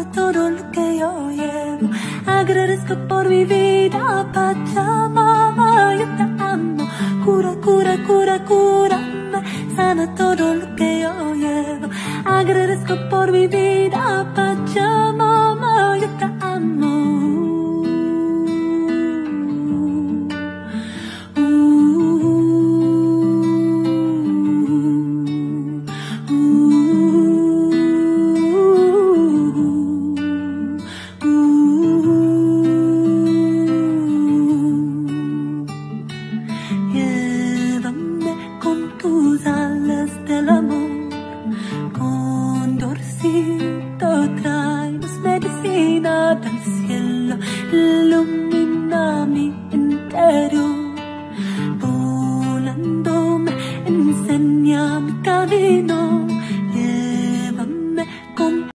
sana todo lo que yo llevo. Agradezco por mi vida, Pachamama, yo te amo. Cura, cura, cura, cúrame, sana todo lo que yo llevo. Agradezco por mi vida, Pachamama, yo te amo. Llévame con tus alas del amor, condorcito.